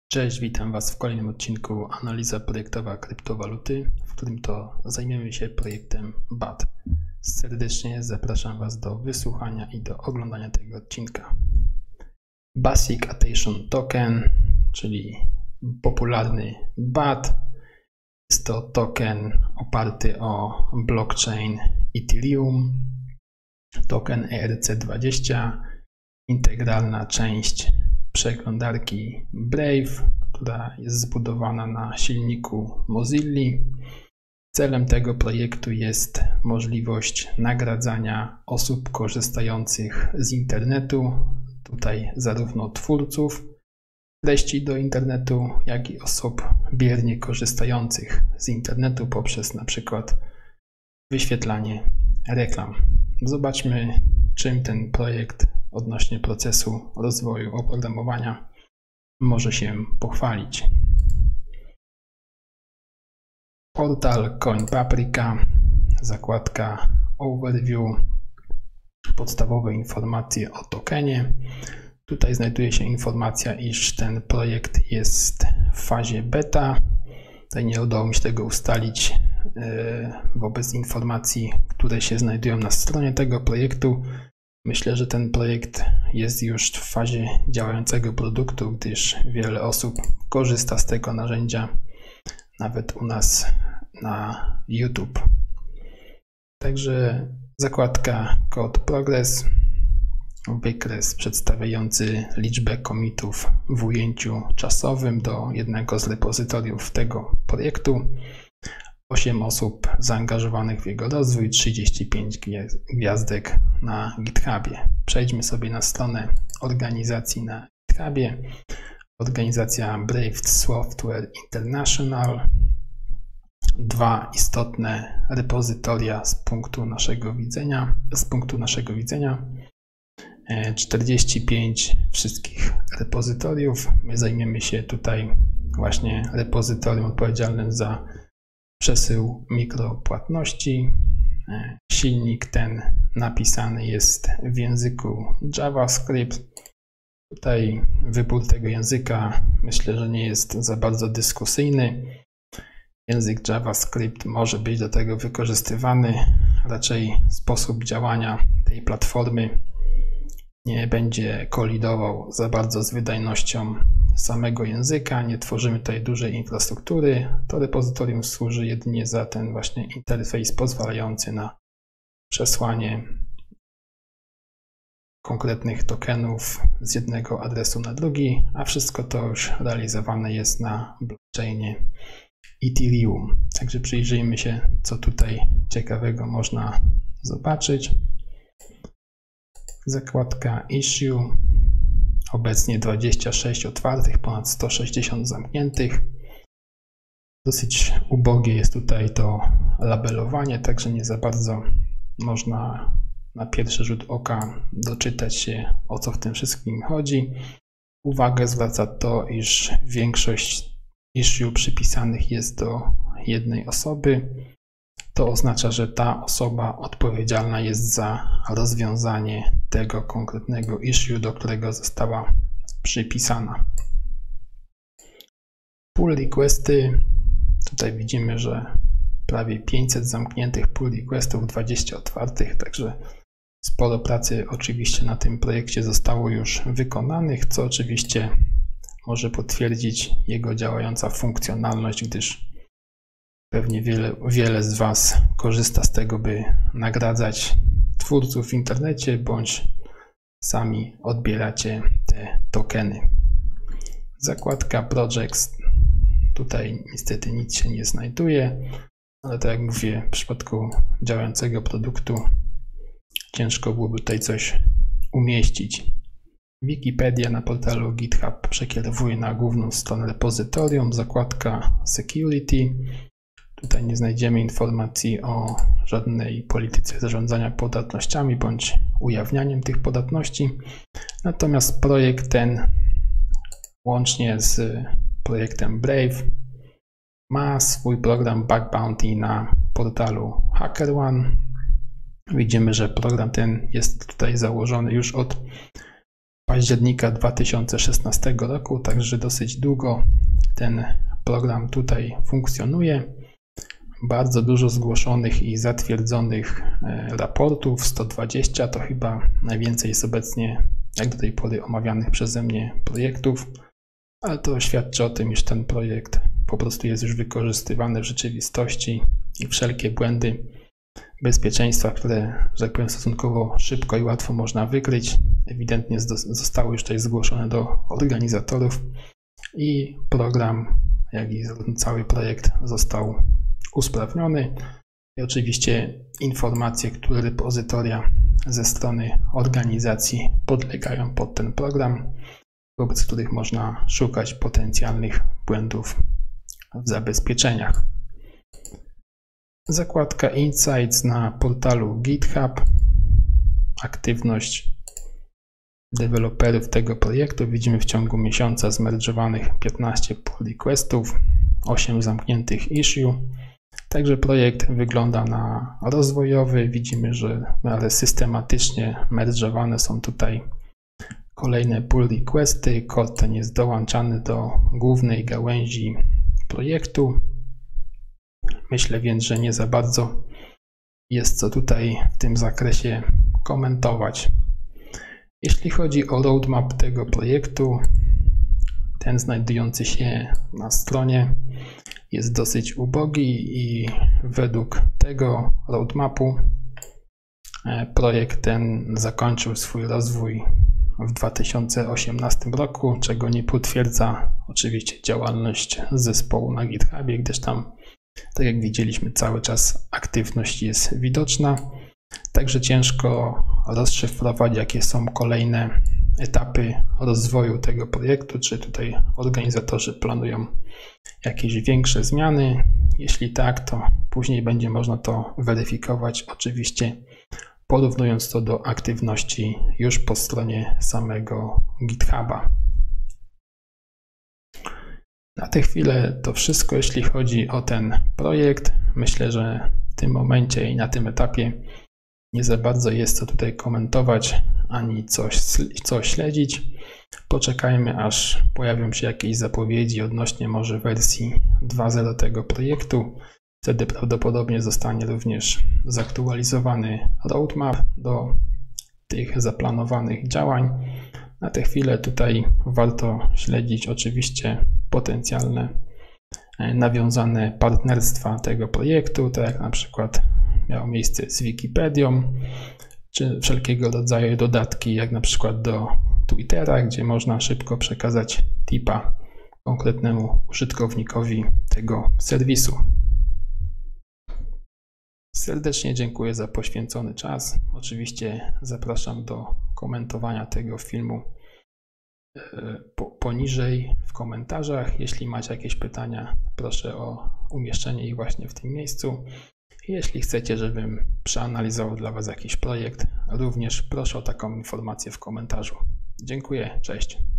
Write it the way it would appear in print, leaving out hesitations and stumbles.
Cześć, witam Was w kolejnym odcinku Analiza projektowa kryptowaluty, w którym to zajmiemy się projektem BAT. Serdecznie zapraszam Was do wysłuchania i do oglądania tego odcinka. Basic Attention Token, czyli popularny BAT. Jest to token oparty o blockchain Ethereum, token ERC20, integralna część przeglądarki Brave, która jest zbudowana na silniku Mozilla. Celem tego projektu jest możliwość nagradzania osób korzystających z internetu, tutaj zarówno twórców treści do internetu, jak i osób biernie korzystających z internetu poprzez na przykład wyświetlanie reklam. Zobaczmy, czym ten projekt odnośnie procesu rozwoju oprogramowania może się pochwalić. Portal CoinPaprika, zakładka Overview, podstawowe informacje o tokenie. Tutaj znajduje się informacja, iż ten projekt jest w fazie beta. Tutaj nie udało mi się tego ustalić wobec informacji, które się znajdują na stronie tego projektu. Myślę, że ten projekt jest już w fazie działającego produktu, gdyż wiele osób korzysta z tego narzędzia, nawet u nas na YouTube. Także zakładka Code Progress, wykres przedstawiający liczbę commitów w ujęciu czasowym do jednego z repozytoriów tego projektu. 8 osób zaangażowanych w jego rozwój, 35 gwiazdek na GitHubie. Przejdźmy sobie na stronę organizacji na GitHubie. Organizacja Brave Software International. 2 istotne repozytoria z punktu naszego widzenia. 45 wszystkich repozytoriów. My zajmiemy się tutaj właśnie repozytorium odpowiedzialnym za przesył mikropłatności. Silnik ten napisany jest w języku JavaScript. Tutaj wybór tego języka myślę, że nie jest za bardzo dyskusyjny. Język JavaScript może być do tego wykorzystywany. Raczej sposób działania tej platformy nie będzie kolidował za bardzo z wydajnością samego języka. Nie tworzymy tutaj dużej infrastruktury. To repozytorium służy jedynie za ten właśnie interfejs pozwalający na przesłanie konkretnych tokenów z jednego adresu na drugi, a wszystko to już realizowane jest na blockchainie Ethereum. Także przyjrzyjmy się, co tutaj ciekawego można zobaczyć. Zakładka Issue, obecnie 26 otwartych, ponad 160 zamkniętych. Dosyć ubogie jest tutaj to labelowanie, także nie za bardzo można na pierwszy rzut oka doczytać się, o co w tym wszystkim chodzi. Uwagę zwraca to, iż większość issue przypisanych jest do jednej osoby. To oznacza, że ta osoba odpowiedzialna jest za rozwiązanie tego konkretnego issue, do którego została przypisana. Pull requesty. Tutaj widzimy, że prawie 500 zamkniętych pull requestów, 20 otwartych, także sporo pracy oczywiście na tym projekcie zostało już wykonanych, co oczywiście może potwierdzić jego działająca funkcjonalność, gdyż pewnie wiele z Was korzysta z tego, by nagradzać twórców w internecie, bądź sami odbieracie te tokeny. Zakładka Projects. Tutaj niestety nic się nie znajduje, ale tak jak mówię, w przypadku działającego produktu ciężko byłoby tutaj coś umieścić. Wikipedia na portalu GitHub przekierowuje na główną stronę repozytorium. Zakładka Security. Tutaj nie znajdziemy informacji o żadnej polityce zarządzania podatnościami bądź ujawnianiem tych podatności. Natomiast projekt ten, łącznie z projektem Brave, ma swój program Bug Bounty na portalu HackerOne. Widzimy, że program ten jest tutaj założony już od października 2016 roku, także dosyć długo ten program tutaj funkcjonuje. Bardzo dużo zgłoszonych i zatwierdzonych raportów, 120 to chyba najwięcej jest obecnie jak do tej pory omawianych przeze mnie projektów, ale to świadczy o tym, iż ten projekt po prostu jest już wykorzystywany w rzeczywistości i wszelkie błędy bezpieczeństwa, które, że tak powiem, stosunkowo szybko i łatwo można wykryć, ewidentnie zostały już tutaj zgłoszone do organizatorów i program, jak i cały projekt został usprawniony. I oczywiście informacje, które repozytoria ze strony organizacji podlegają pod ten program, wobec których można szukać potencjalnych błędów w zabezpieczeniach. Zakładka Insights na portalu GitHub. Aktywność deweloperów tego projektu. Widzimy w ciągu miesiąca zmerdżowanych 15 pull requestów, 8 zamkniętych issue. Także projekt wygląda na rozwojowy. Widzimy, że systematycznie merdżowane są tutaj kolejne pull requesty. Kod ten jest dołączany do głównej gałęzi projektu. Myślę więc, że nie za bardzo jest co tutaj w tym zakresie komentować. Jeśli chodzi o roadmap tego projektu, ten znajdujący się na stronie jest dosyć ubogi i według tego roadmapu projekt ten zakończył swój rozwój w 2018 roku, czego nie potwierdza oczywiście działalność zespołu na GitHubie, gdyż tam, tak jak widzieliśmy, cały czas aktywność jest widoczna. Także ciężko rozszyfrować, jakie są kolejne etapy rozwoju tego projektu, czy tutaj organizatorzy planują jakieś większe zmiany. Jeśli tak, to później będzie można to weryfikować, oczywiście porównując to do aktywności już po stronie samego GitHuba. Na tę chwilę to wszystko, jeśli chodzi o ten projekt. Myślę, że w tym momencie i na tym etapie nie za bardzo jest co tutaj komentować, ani co śledzić. Poczekajmy, aż pojawią się jakieś zapowiedzi odnośnie może wersji 2.0 tego projektu. Wtedy prawdopodobnie zostanie również zaktualizowany roadmap do tych zaplanowanych działań. Na tę chwilę tutaj warto śledzić oczywiście potencjalne nawiązane partnerstwa tego projektu, tak jak na przykład miało miejsce z Wikipedią, czy wszelkiego rodzaju dodatki, jak na przykład do Twittera, gdzie można szybko przekazać tipa konkretnemu użytkownikowi tego serwisu. Serdecznie dziękuję za poświęcony czas. Oczywiście zapraszam do komentowania tego filmu poniżej w komentarzach. Jeśli macie jakieś pytania, proszę o umieszczenie ich właśnie w tym miejscu. Jeśli chcecie, żebym przeanalizował dla Was jakiś projekt, również proszę o taką informację w komentarzu. Dziękuję, cześć.